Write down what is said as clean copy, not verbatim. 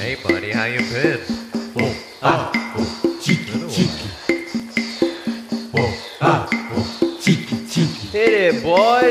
Hey buddy, how you been? Oh, ah, oh, cheeky, cheeky. Oh, ah, oh, cheeky, cheeky. Hit it, boy!